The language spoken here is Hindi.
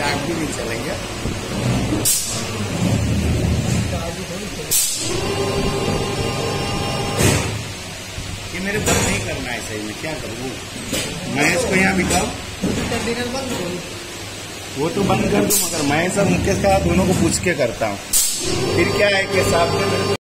स्टार्ट भी नहीं चलेंगे। ये मेरे बंद नहीं करना है सही में, क्या करूँ मैं इसको यहाँ बिठाऊँ? वो तो बंद कर दूँ, मगर मैं सब मुकेश का दोनों को पूछ के करता हूँ। फिर क्या है कि साहब ने मेरे